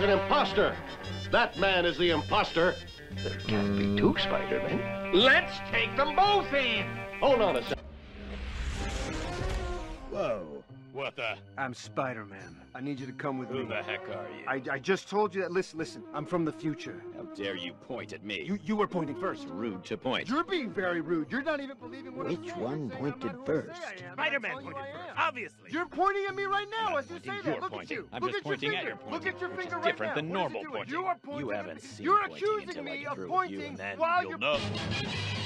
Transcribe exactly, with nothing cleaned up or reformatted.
an imposter. That man is the imposter. There can't be two Spider-Men. Let's take them both in. Hold on a second. Whoa. What the? I'm Spider-Man. I need you to come with Who me. Who the heck are you? I, I just told you that. Listen, listen. I'm from the future. How dare you point at me? You you were pointing first. Rude to point. You're being very rude. You're not even believing what I'm saying. Which one pointed first? Spider-Man pointed first, obviously. You're pointing at me right now as you say that. You're Look pointing. at you. I'm Look just at your pointing at finger. your pointing, Look at your which finger is right different now. than What is it normal doing? pointing. You are pointing. You at haven't me. seen You're pointing accusing until I me get of through with you, pointing and then while you'll you're know.